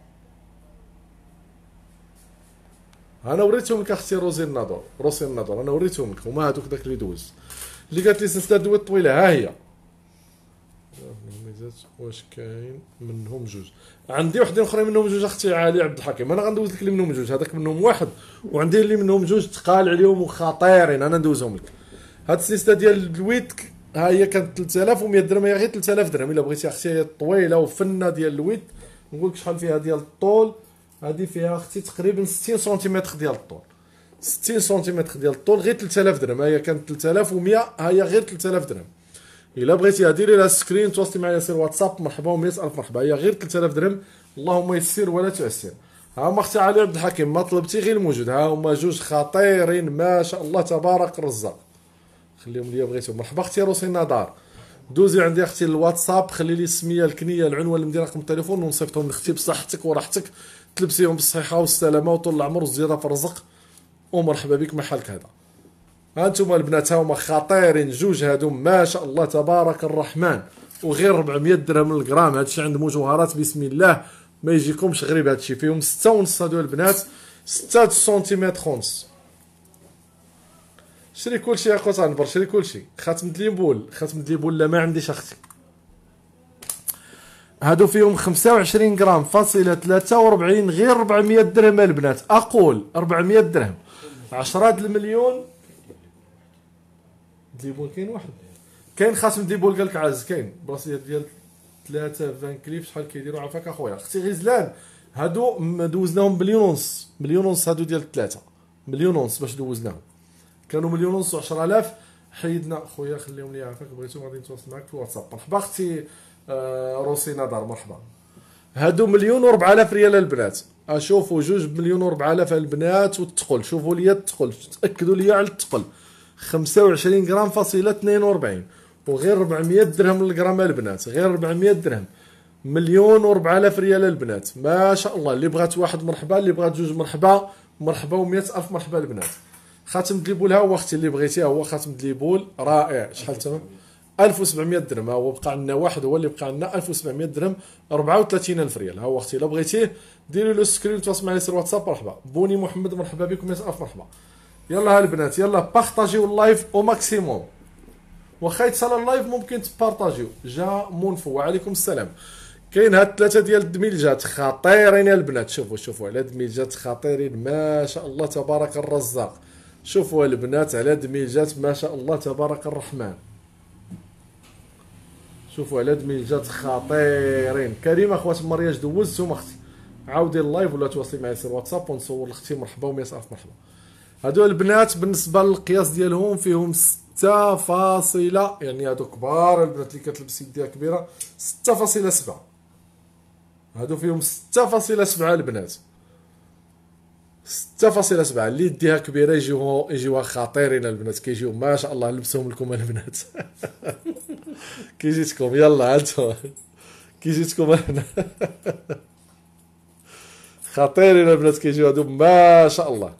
S1: انا وريتهم لك اختي روزي النظر، روسي النظر انا وريتهم لك. هما هادوك داك اللي دوز اللي قالت لي سلسله دوات طويله. ها هي واش كاين منهم جوج؟ عندي وحدين اخرين منهم جوج اختي علي عبد الحكيم. انا غندوز لك اللي منهم جوج، هذاك منهم واحد، وعندي اللي منهم جوج تقال عليهم وخطيرين انا ندوزهم لك. هاد السلسله ديال الويت ها هي كانت ثلاثة آلاف ومية درهم، هي غير ثلاثة آلاف درهم. الا بغيتي اختي هي طويله وفنه ديال الويت. نقول لك شحال فيها ديال الطول. هذه فيها اختي تقريبا ستين سنتيمتر ديال الطول، ستين سنتيمتر ديال الطول، غير ثلاثة آلاف درهم. هي كانت ثلاثة آلاف ومية، ها هي غير ثلاثة آلاف درهم. الا بغيتيها ديري لها سكرين تواصلي معايا سير واتساب. مرحبا ومية الف مرحبا. هي غير ثلاثة آلاف درهم. اللهم يسر ولا تعسر. ها هما اختي علي عبد الحكيم، ما طلبتي غير الموجود. ها هما جوج خطيرين ما شاء الله تبارك الرزاق. خليهم ليا بغيتهم. مرحبا اختي روسي النضار، دوزي عندي اختي الواتساب، خلي لي السميه الكنيه العنوان المدينه رقم التليفون ونصيفطهم لاختي بصحتك وراحتك، تلبسيهم بالصحه والسلامه وطول العمر والزياده في الرزق ومرحبا بك محلك هذا. هانتوما البنات هاهما خطيرين جوج هادو ما شاء الله تبارك الرحمن، وغير أربعمية درهم للغرام. هادشي عند مجوهرات بسم الله ما يجيكمش غريب. هادشي فيهم ستة ونص هادو البنات، ستة سنتيمتر ونص. شري كلشي يا خوت عنبر، شري كلشي. خاتم دليبول، خاتم دليبول لا ما عنديش اختي. هادو فيهم خمسة وعشرين غرام فاصلة ثلاثة وأربعين، غير أربعمية درهم البنات. اقول أربعمية درهم، عشرة د المليون. دليبول كاين واحد، كاين خاتم دليبول قالك عز، كاين براسيات ديال ثلاثة فان كليف شحال كيديروا عافاك اخويا. اختي غزلان هادو دوزناهم مليون ونص، مليون ونص هادو ديال ثلاثة، مليون ونص باش دوزناهم. كانوا مليون ونص وعشرة آلاف حيدنا. خويا خليهم لي عافاك، بغيتو غادي نتواصل معاك في الواتساب. مرحبا اختي آه روسي نضر مرحبا. هادو مليون وربع آلاف ريال البنات. اشوفوا جوج بمليون وربع آلاف البنات والثقل. شوفوا لي الثقل، تاكدوا لي على الثقل. خمسة وعشرين غرام فاصلة اثنين وأربعين، وغير أربعمية درهم للغرام البنات، غير أربعمية درهم، مليون و أربعة آلاف ريال البنات، ما شاء الله. اللي بغات واحد مرحبا، اللي بغات جوج مرحبا، مرحبا ومئة ألف مرحبا البنات. خاتم دليبول ها هو اختي اللي بغيتيه، هو خاتم دليبول رائع. شحال الثمن؟ ألف وسبعمية درهم. ها هو بقى عندنا واحد هو اللي بقى عندنا ألف وسبعمية درهم، أربعة وثلاثين ألف ريال. ها هو اختي الا بغيتيه ديري له سكرين وتواصل معايا سير واتساب. مرحبا بوني محمد، مرحبا بكم، مئة ألف مرحبا. يلا ها البنات، يلا بارطاجيو اللايف او ماكسيموم، واخا يتصل اللايف ممكن تبارطاجيو. جا مونفو وعليكم السلام. كاين هاد ثلاثه ديال الدميلجات خطيرين يا البنات. شوفوا شوفوا على دميلجات خطيرين ما شاء الله تبارك الرزاق. شوفوا البنات على دميلجات ما شاء الله تبارك الرحمن. شوفوا على دميلجات خطيرين. كريمه اخوات مرياج دوزتهم اختي، عاودي اللايف ولا تواصلي معايا سير واتساب ونصور لاختي. مرحبا ومئة ألف مرحبا. هادو البنات بالنسبه للقياس ديالهم فيهم ستة فاصلة، يعني هادو كبار البنات اللي كتلبس يديها كبيره، ستة فاصلة سبعة. هادو فيهم ستة فاصلة سبعة البنات، ستة فاصلة سبعة. اللي يديها كبيره يجيو يجيوها خطيرين البنات، كيجيو ما شاء الله. نلبسهم لكم البنات. كي جيتكم يلا هانتوما، كي جيتكم هنا. خطيرين البنات كيجيو هادو ما شاء الله.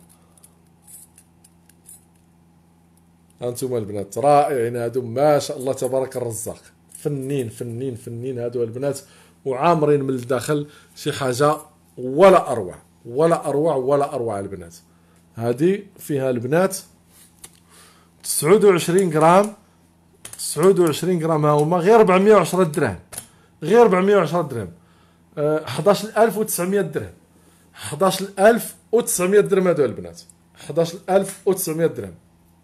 S1: هانتوما البنات رائعين هادو ما شاء الله تبارك الرزاق. فنين فنين فنين هادو البنات، وعامرين من الداخل شي حاجه ولا اروع ولا اروع ولا اروع البنات. هادي فيها البنات تسعة وعشرين غرام، تسعة وعشرين غرام ها هما غير أربعمية وعشرة درهم، غير أربعمية وعشرة درهم. أه حداش ألف وتسعمية درهم، حداش ألف وتسعمية درهم هادو البنات، حداش ألف وتسعمية درهم.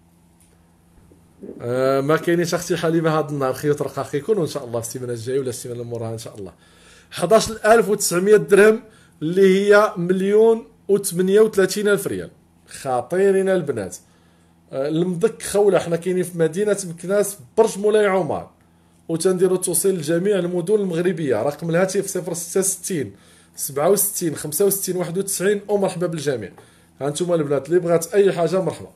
S1: أه ما كاينينش اختي حليمه هذا النهار، خيوط رقاق يكونوا ان شاء الله السيمانه الجايه ولا السيمانه اللي موراها ان شاء الله. حداش ألف وتسعمية درهم اللي هي مليون وثمانية وثلاثين ألف ريال. خطيرين البنات. أه المدك خوله، حنا كاينين في مدينه مكناس برج مولاي عمر، وتنديروا توصيل لجميع المدن المغربيه. رقم الهاتف صفر ستة ستين سبعة وستين خمسة وستين واحد وتسعين. ومرحبا بالجميع. ها انتم البنات اللي بغات اي حاجه مرحبا.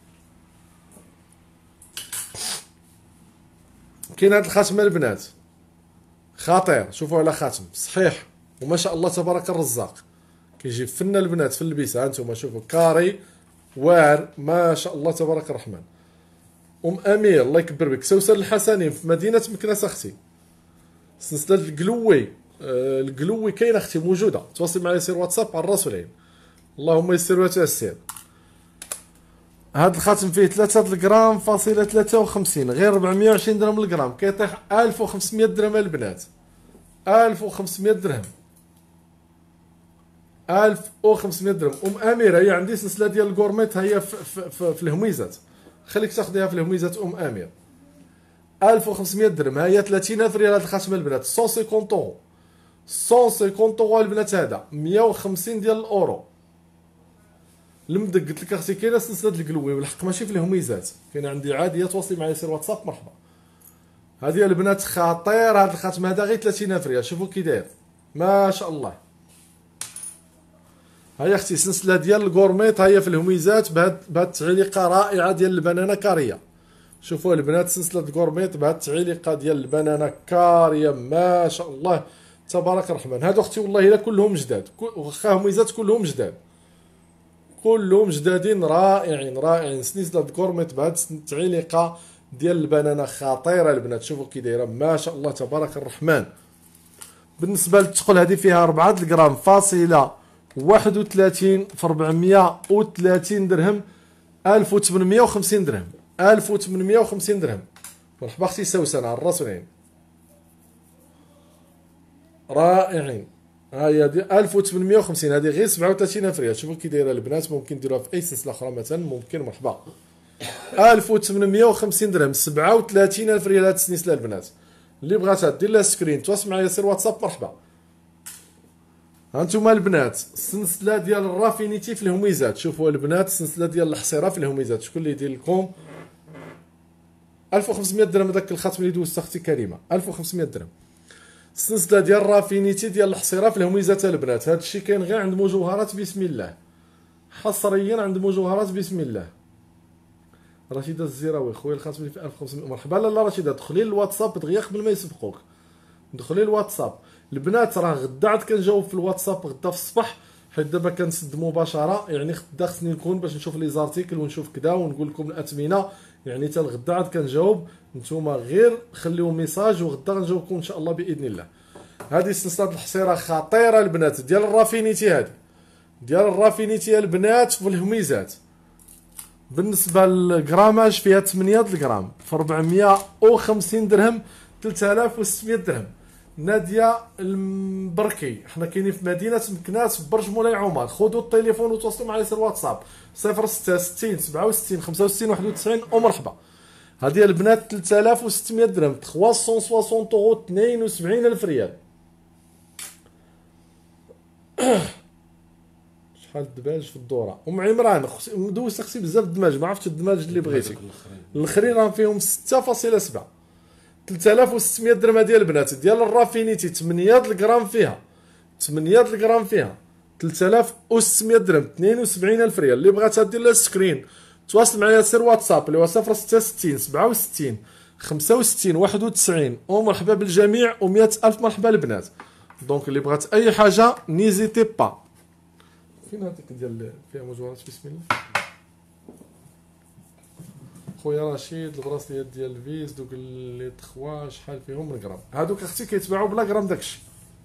S1: كاين هاد الخاتم البنات خطير، شوفوا على خاتم صحيح وما شاء الله تبارك الرزاق. كيجي فن البنات في اللبسه. ها انتم شوفوا كاري واعر ما شاء الله تبارك الرحمن. ام امير الله يكبر بك. سوسن الحسنين في مدينه مكناس اختي. سلسله القلوي، آه القلوي كاينه اختي موجوده. تواصل معايا سير واتساب على الراس والعين. اللهم يسر وتيسر. هاد الخاتم فيه ثلاثة غرام فاصلة ثلاثة وخمسين، غير أربعمية وعشرين درهم للغرام، كيطيح ألف وخمسمية درهم البنات، ألف وخمسمية درهم، ألف وخمسمية درهم. ام اميره هي عندي سلسله ديال الكورميت، هي في, في, في, في الهميزات، خليك تاخذيها في الهميزات ام امير. ألف وخمسمية درهم، ها هي ثلاثين ألف ريال هاد الخاتم البنات. مية وخمسين اورو، مية وخمسين اورو البنات. هذا مية وخمسين ديال الاورو. المدق قلت لك اختي كاينه سلسله القلوي والحق ماشي في الهميزات، كاينه عندي عاديه. تواصلي معايا سير واتساب مرحبا. هذه البنات خطير هذا الخاتم هذا غير ثلاثين ألف ريال. شوفوا كي داير ما شاء الله. هيا اختي سلسله ديال الكورميت، هيا في الهميزات بهاد بهاد التعليقه رائعه ديال البنانه كاريه. شوفوا البنات سلسله الكورميت بهاد التعليقه ديال البنانه كاريه ما شاء الله تبارك الرحمن. هادو اختي والله الا كلهم جداد، واخا هميزات كلهم جداد، كلهم جدادين رائعين رائعين. سلسله الكورميت بهاد التعليقه ديال البنانه خطيره البنات. شوفوا كي دايره ما شاء الله تبارك الرحمن. بالنسبه للثقل هذه فيها أربعة غرام فاصله واحد وثلاثين في أربعمية وثلاثين درهم، ألف وثمنمية وخمسين درهم، ألف وثمنمية وخمسين درهم. مرحبا اختي سوسن على الراس والعين. رائعين. هاي هذه ألف وثمنمية وخمسين، هذه غير سبعة وثلاثين ألف ريال. شوفوا كي دايره البنات، ممكن ديروها في اي سلسله اخرى مثلا ممكن. مرحبا. ألف وثمنمية وخمسين درهم، سبعة وثلاثين ألف ريال هاد السلسله البنات. اللي بغاتها دير لها سكرين تواصل معايا سير واتساب مرحبا. هانتوما البنات السلسله ديال الرافينيتي في الهميزات. شوفوا البنات السلسله ديال الحصيره في الهميزات. شكون اللي يدير لكم ألف وخمسمية درهم هذاك الخاتم اللي دوزت اختي كريمه، ألف وخمسمية درهم. السلسله ديال الرافينيتي ديال الحصيره في الهميزات البنات. هذا الشيء كاين غير عند مجوهرات بسم الله، حصريا عند مجوهرات بسم الله. رشيده الزيراوي خويا الخاتمي في ألف وخمسمائة. مرحبا لاله رشيده، دخلي للواتساب دغيا قبل ما يسبقوك، دخلي للواتساب. البنات راه غدا عاد كنجاوب في الواتساب غدا في الصباح، حيت دابا كنسد مباشره، يعني غدا خصني نكون باش نشوف لي زارتيكل ونشوف كذا ونقول لكم الاثمنه، يعني حتى الغدا عاد كنجاوب. نتوما غير خليو ميساج وغدا غنجاوبكم ان شاء الله باذن الله. هذه سلسله الحصيره خطيره البنات ديال الرافينيتي، هذه ديال الرافينيتي البنات في الهميزات. بالنسبه للغراماج فيها ثمانية الغرام في أربعمائة وخمسين درهم، ثلاثة آلاف وستمائة درهم. ناديه المبركي، حنا كاينين في مدينه مكناس في برج مولاي عمر. خذوا التليفون وتواصلوا معايا في الواتساب صفر ستة ستين سبعة وستين خمسة وستين واحد وتسعين ومرحبا. هذه البنات ثلاثة آلاف وستمائة درهم، ثلاثمائة وستين اورو، اثنين وسبعين ألف ريال. شحال الدباج في الدوره؟ ام عمران مدوز اختي بزاف الدماج، ما عرفتش الدماج اللي بغيتي. الاخرين راهم فيهم ستة فاصلة سبعة. ثلاثة آلاف وستمائة درهم هذه البنات ديال الرافينيتي، ثمانية الغرام فيها، ثمانية الغرام فيها ثلاثة آلاف وستمائة درهم، اثنين وسبعين ألف ريال. اللي بغات دير لها سكرين تواصل معايا سير واتساب اللي هو صفر ستة ستين سبعة وستين خمسة وستين واحد وتسعين. ومرحبا بالجميع ومئة ألف مرحبا البنات. دونك اللي بغات اي حاجه نيزيتي با. فين هذيك ديال فيها مجوهرات؟ بسم الله. خويا رشيد البراسليات ديال الفيز دوك لي تخوا شحال فيهم من غرام؟ هادوك اختي كيتباعوا بلا غرام داكشي.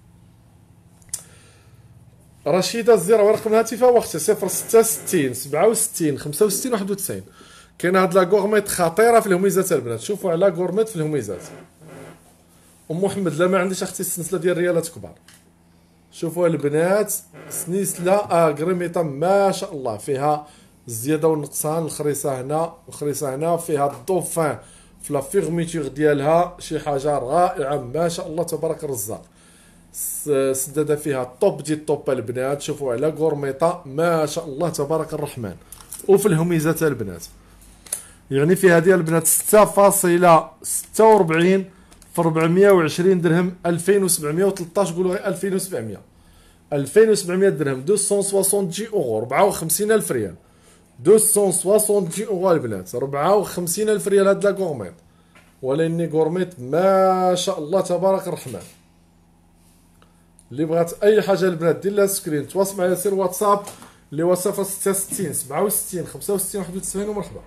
S1: رشيده الزيراوي رقم هاتفها هو اختي صفر ستة ستين سبعة وستين خمسة وستين واحد وتسعين. كاينه هاد لا غورميت خطيره في الهميزات البنات، شوفوا على غورميت في الهميزات. ام محمد لا ما عنديش اختي السلسله ديال الريالات كبار. شوفوا البنات سنيسله اغريميطه ما شاء الله، فيها الزياده والنقصان، الخريصه هنا والخريصه هنا، فيها الدوفان في لا فيغميتور ديالها، شي حاجه رائعه ما شاء الله تبارك الرزاق. سداده فيها توب دي توب البنات. شوفوا على غورميطه ما شاء الله تبارك الرحمن. وفي الهميزات البنات يعني في هذه البنات ستة فاصلة ستة وأربعين في أربعمائة وعشرين درهم، ألفين وسبعمائة وثلاثة عشر قولوا غير ألفين وسبعمائة، ألفين وسبعمائة درهم، مئتين وثمانين اورو، أربعة وخمسين ألف ريال، مئتين وثمانين اورو البنات، أربعة وخمسين ألف ريال. هاد لا غورميت ولاني غورميت ما شاء الله تبارك الرحمن. اللي بغات اي حاجه البنات دير لها سكرين تواصل معايا سير واتساب اللي هو صفر ستة ستين سبعة وستين خمسة وستين واحد وتسعين ومرحبا.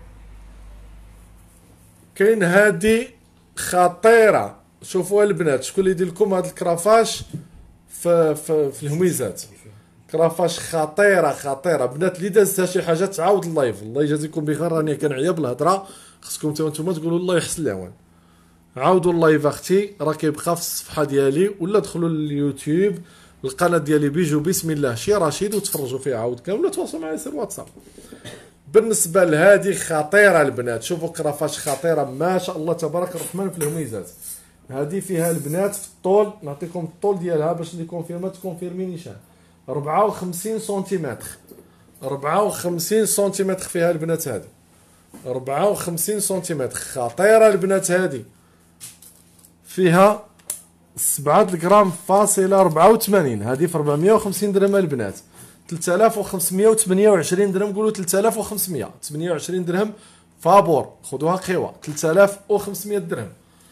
S1: كاين هادي خطيره، شوفوا البنات شكون اللي يدير لكم هاد الكرافاش في في, في الهميزات. كرافاش خطيره خطيره بنات. اللي دازتها شي حاجه تعاود اللايف، الله يجازيكم بخير، راني كنعيا بالهضره، خصكم نتوما تقولوا الله يحسن العوان. عاودوا اللايف اختي راه كيبقى في الصفحه ديالي، ولا دخلوا لليوتيوب القناه ديالي بيجو بسم الله شي رشيد وتفرجوا فيها عاود كامل، ولا تواصلوا معايا سير واتساب. بالنسبه لهذه خطيره البنات، شوفوا كرافاش خطيره ما شاء الله تبارك الرحمن في الهميزات. هذه فيها البنات في الطول، نعطيكم الطول ديالها باش اللي كونفيرما تكونفيرمي نيشان، أربعة وخمسين سنتيمتر، أربعة وخمسين سنتيمتر فيها البنات. هذه أربعة وخمسين سنتيمتر خطيره البنات. هذه فيها سبعة غرام فاصلة أربعة وثمانين، هذه في أربعمائة وخمسين درهم البنات، ثلاثة آلاف وخمسمائة وثمانية وعشرين درهم، قولوا ثلاثة آلاف وخمسمائة وثمانية وعشرين درهم فابور، خذوها قهوه ثلاثة آلاف وخمسمائة درهم.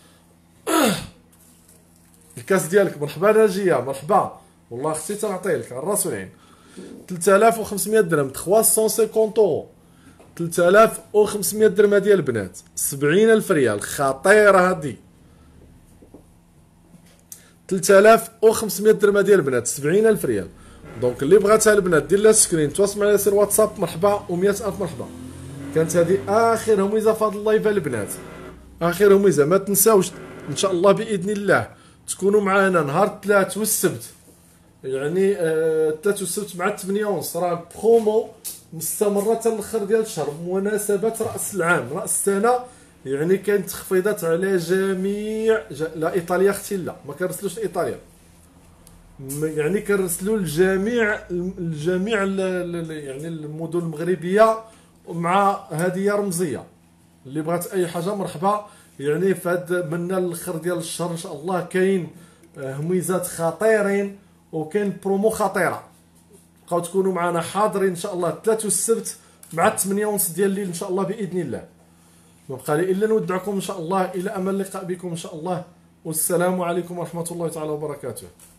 S1: الكاس ديالك مرحبا ناجيه مرحبا، والله اختي تنعطيه لك على الراس والعين. ثلاثة آلاف وخمسمائة درهم، ثلاثمائة وخمسين اورو، ثلاثة آلاف وخمسمائة درهم هذه البنات، سبعين ألف ريال. خطيره هذه، ثلاثة آلاف وخمسمائة درهم هذه البنات، سبعين ألف ريال. دونك اللي بغاتها البنات دير لها سكرين تواصل معايا سير واتساب مرحبا و100 ألف مرحبا. كانت هذه اخر هميزه في هذا اللايف البنات، اخر هميزه. ما تنساوش ان شاء الله باذن الله تكونوا معنا نهار الثلاث والسبت، يعني الثلاث آه والسبت مع الثمانية ونص، راه برومو مستمره حتى الاخر ديال الشهر بمناسبه راس العام راس السنه، يعني كاين تخفيضات على جميع ج... لا ايطاليا اختي لا ما كنرسلوش لايطاليا، يعني كنرسلوا لجميع الجميع يعني المدن المغربيه مع هديه رمزيه. اللي بغات اي حاجه مرحبا، يعني فهاد من الاخر ديال الشهر ان شاء الله كاين هميزات خطيرين وكاين برومو خطيره. بقاو تكونوا معنا حاضرين ان شاء الله الثلاث والسبت مع الثمانية ونص ديال الليل ان شاء الله باذن الله. ما بقى لي الا نودعكم ان شاء الله الى امل اللقاء بكم ان شاء الله، والسلام عليكم ورحمه الله تعالى وبركاته.